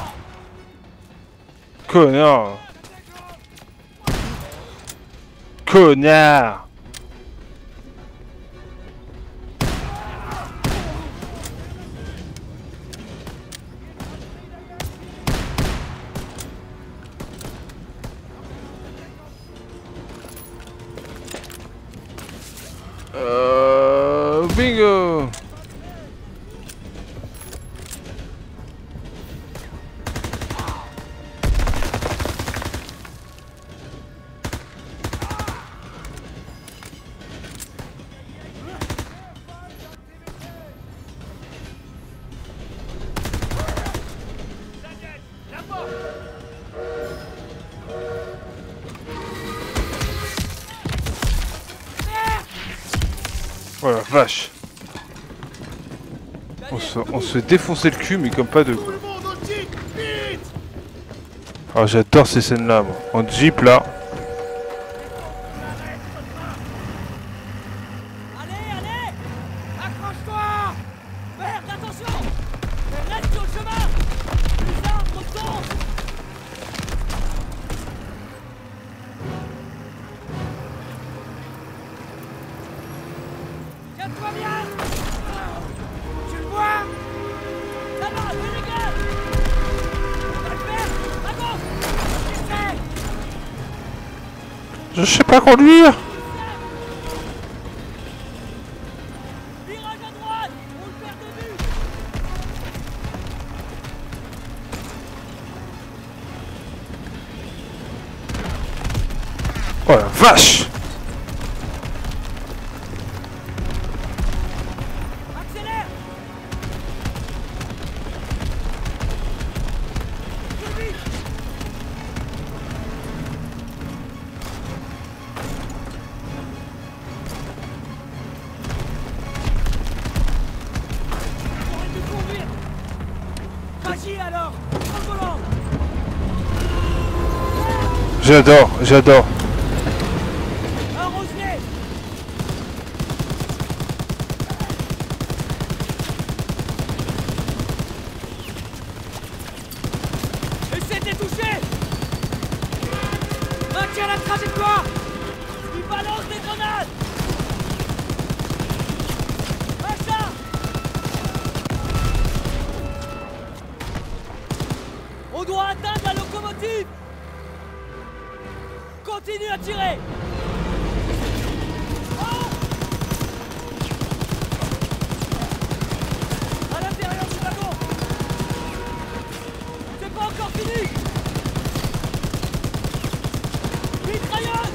Connard. connard! Euh... Bingo! Oh la vache! On se, on se fait défoncer le cul, mais comme pas deux. Oh, j'adore ces scènes là, moi. En jeep là. Allez, allez! Accroche-toi! Merde, attention! Reste sur le chemin! Les arbres tombent! Tiens-toi bien! Tu le vois? Ça va, fais les gars! On va le faire! À gauche! Essaye! Je sais pas conduire! Virage à droite! On le perd de vue! Oh la vache! Accélère! Plus vite! Arrête de conduire! Vas-y alors! Prends le volant! J'adore, j'adore. Un rosier! Essaie de les toucher! Maintiens la trajectoire! Il balance des grenades! Achat! On doit atteindre la locomotive! Continue à tirer! Oh! À l'intérieur du wagon! C'est pas encore fini! Mitrailleuse!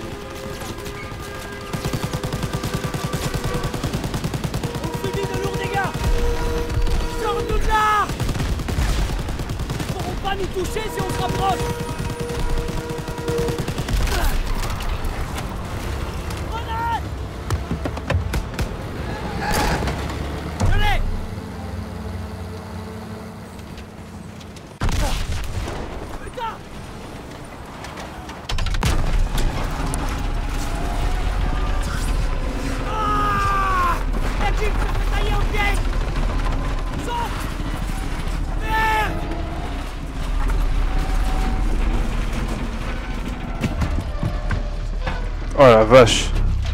On subit de lourds dégâts! Sors-nous de là! Ils pourront pas nous toucher si on se rapproche! Grenade! Je l'ai! Putain! Ah! La jeep se fait tailler au pied! Saute! Merde! Oh la vache!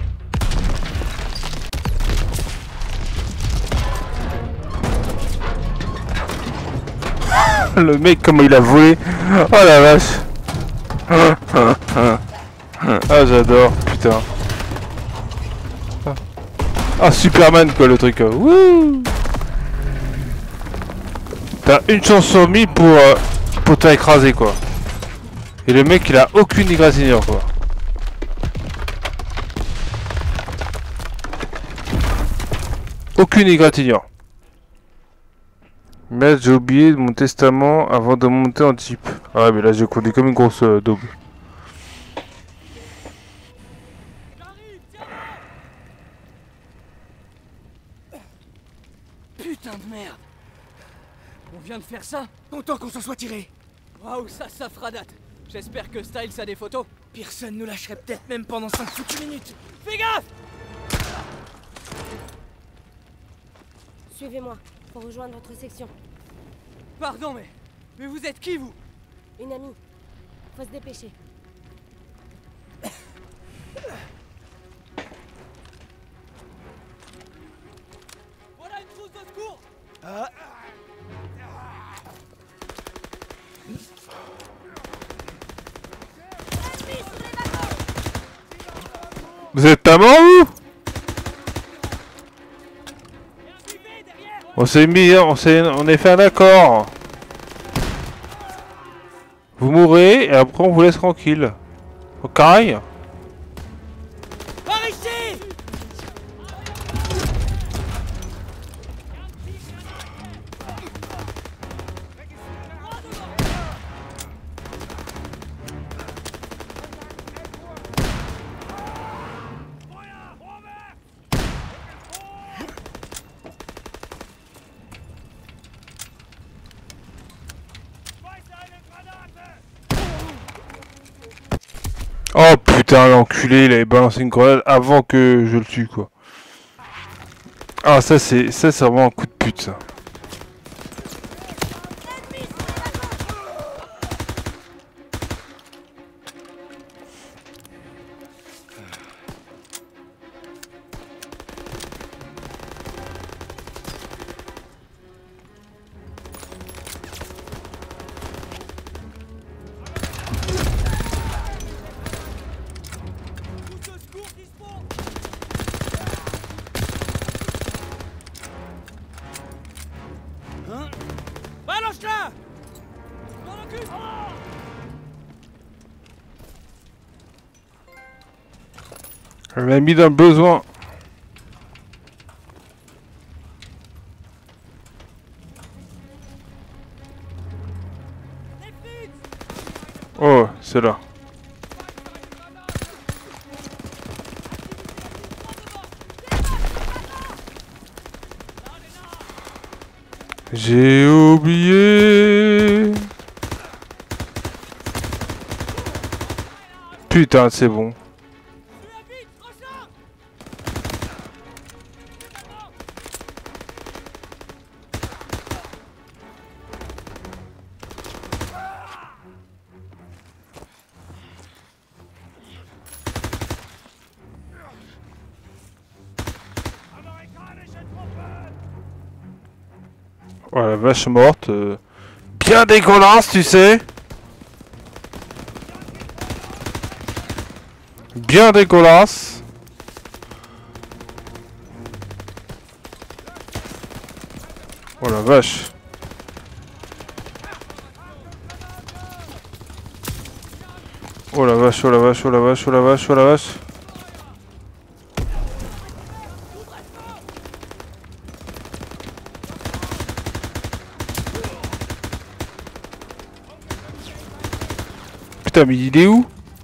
Le mec, comment il a volé! Oh la vache! Ah, j'adore, putain! Ah, Superman quoi, le truc! euh, Wouh! T'as une chance sur mille pour, euh, pour te faire écraser quoi! Et le mec, il a aucune égratignure quoi! Aucune égratignure. Merde, j'ai oublié mon testament avant de monter en jeep. Ah ouais, mais là j'ai conduit comme une grosse euh, daube. J'arrive, tiens-le! Putain de merde! On vient de faire ça? Content qu'on s'en soit tiré. Waouh, ça, ça fera date! J'espère que Styles a des photos. Personne nous lâcherait peut-être même pendant cinq foutues minutes. Fais gaffe! Suivez-moi, pour rejoindre votre section. Pardon, mais... Mais vous êtes qui, vous? Une amie. Faut se dépêcher. Vous êtes amants, vous? On s'est mis, on s'est, on a fait un accord. Vous mourrez et après on vous laisse tranquille. Au carré. Par ici! Oh putain, l'enculé, il avait balancé une grenade avant que je le tue, quoi. Ah, ça c'est ça c'est vraiment un coup de pute, ça. Balance-la! Je m'en occupe! Elle m'a mis dans le besoin. Oh, c'est là. J'ai oublié. Putain, c'est bon. Oh la vache morte. Euh... Bien dégueulasse, tu sais. Bien dégueulasse. Oh la vache. Oh la vache, oh la vache, oh la vache, oh la vache, oh la vache. Putain, mais il est où?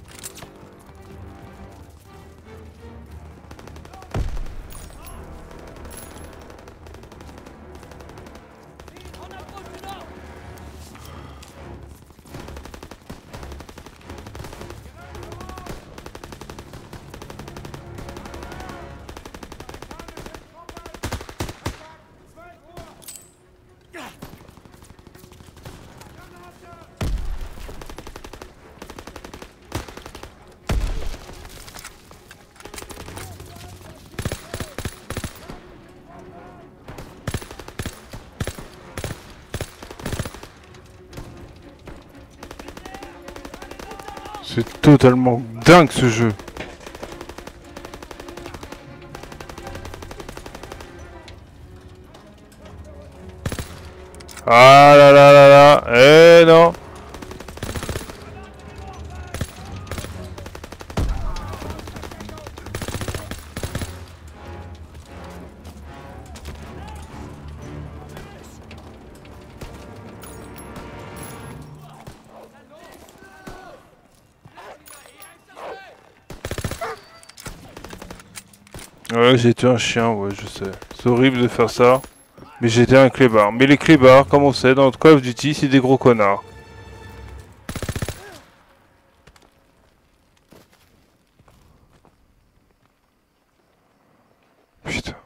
C'est totalement dingue ce jeu. Ah là là là là. Eh non. Ouais, j'ai été un chien, ouais, je sais. C'est horrible de faire ça. Mais j'étais un clébard. Mais les clébards, comme on sait, dans Call of Duty, c'est des gros connards. Putain.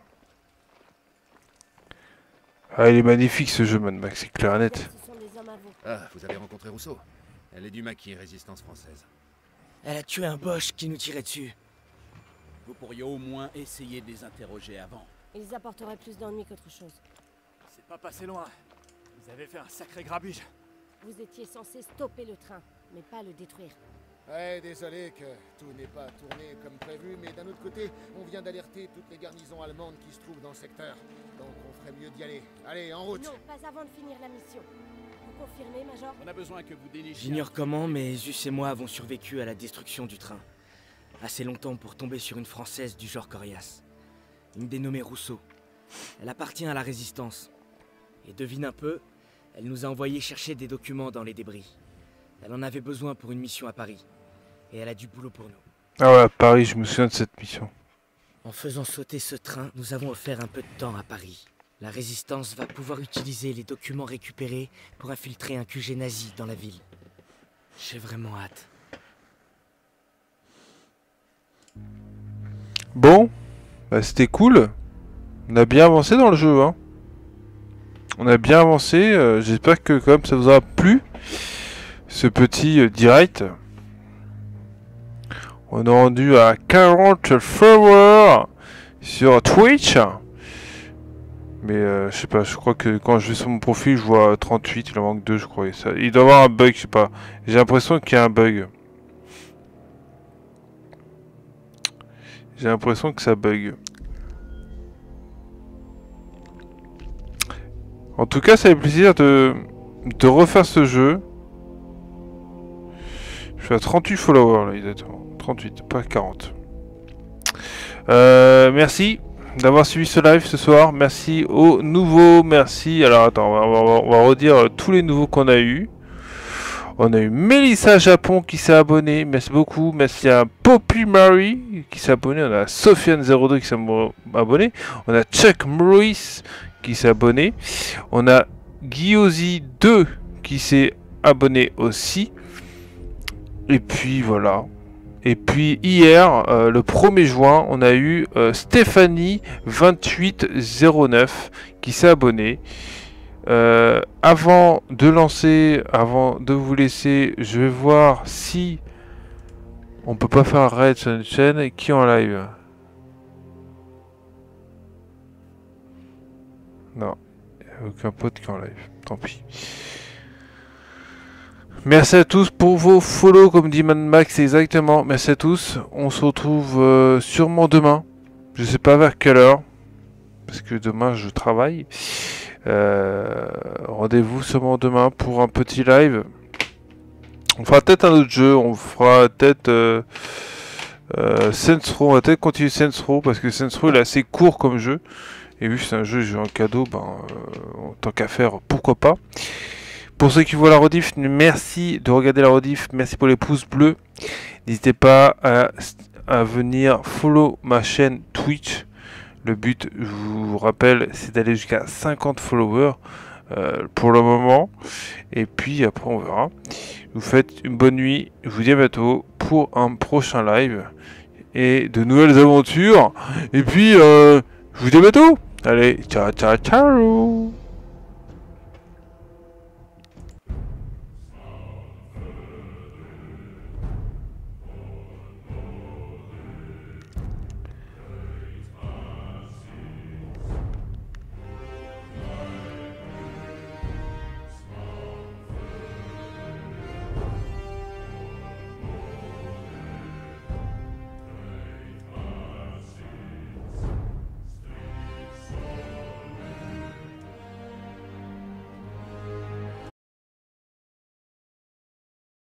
Ah, il est magnifique ce jeu, Mad Max, c'est clair et net. Ce sont des hommes à vous. Ah, vous avez rencontré Rousseau? Elle est du maquis Résistance française. Elle a tué un Boche qui nous tirait dessus. Vous pourriez au moins essayer de les interroger avant. Ils apporteraient plus d'ennuis qu'autre chose. C'est pas passé loin. Vous avez fait un sacré grabuge. Vous étiez censé stopper le train, mais pas le détruire. Ouais, désolé que tout n'ait pas tourné comme prévu, mais d'un autre côté, on vient d'alerter toutes les garnisons allemandes qui se trouvent dans le secteur. Donc on ferait mieux d'y aller. Allez, en route! Non, pas avant de finir la mission. Vous confirmez, Major? On a besoin que vous dénichiez... J'ignore comment, mais Zus et moi avons survécu à la destruction du train. Assez longtemps pour tomber sur une Française du genre Corias. Une dénommée Rousseau. Elle appartient à la Résistance. Et devine un peu, elle nous a envoyé chercher des documents dans les débris. Elle en avait besoin pour une mission à Paris. Et elle a du boulot pour nous. Ah ouais, à Paris, je me souviens de cette mission. En faisant sauter ce train, nous avons offert un peu de temps à Paris. La Résistance va pouvoir utiliser les documents récupérés pour infiltrer un Q G nazi dans la ville. J'ai vraiment hâte. Bon, bah c'était cool. On a bien avancé dans le jeu, hein. On a bien avancé. Euh, J'espère que quand même ça vous aura plu. Ce petit euh, direct. On est rendu à quarante followers sur Twitch. Mais euh, je sais pas, je crois que quand je vais sur mon profil, je vois trente-huit, il en manque deux, je crois. Ça, il doit y avoir un bug, je sais pas. J'ai l'impression qu'il y a un bug. J'ai l'impression que ça bug. En tout cas, ça fait plaisir de, de refaire ce jeu. Je suis à trente-huit followers là, exactement. trente-huit, pas quarante. Euh, merci d'avoir suivi ce live ce soir. Merci aux nouveaux. Merci. Alors attends, on va, on va, on va redire tous les nouveaux qu'on a eu. On a eu Mélissa Japon qui s'est abonnée. Merci beaucoup. Merci à Poppy Mary qui s'est abonnée. On a Sofiane zéro deux qui s'est abonné. On a Chuck Maurice qui s'est abonné. On a Guiozi deux qui s'est abonné aussi. Et puis voilà. Et puis hier, euh, le premier juin, on a eu euh, Stéphanie vingt-huit zéro neuf qui s'est abonnée. Euh, avant de lancer, avant de vous laisser, je vais voir si on peut pas faire un raid sur une chaîne qui est en live. Non, il n'y a aucun pote qui est en live, tant pis. Merci à tous pour vos follow, comme dit Mad Max, exactement. Merci à tous. On se retrouve euh, sûrement demain. Je sais pas vers quelle heure, parce que demain je travaille. Euh, Rendez-vous sûrement demain pour un petit live. On fera peut-être un autre jeu. On fera peut-être euh, euh, Saints Row. On va peut-être continuer Saints Row parce que Saints Row il est assez court comme jeu. Et vu que c'est un jeu, j'ai un cadeau, ben, euh, tant qu'à faire, pourquoi pas. Pour ceux qui voient la rediff, merci de regarder la rediff. Merci pour les pouces bleus. N'hésitez pas à, à venir follow ma chaîne Twitch. Le but, je vous rappelle, c'est d'aller jusqu'à cinquante followers euh, pour le moment. Et puis après, on verra. Vous faites une bonne nuit. Je vous dis à bientôt pour un prochain live. Et de nouvelles aventures. Et puis, euh, je vous dis à bientôt. Allez, ciao, ciao, ciao.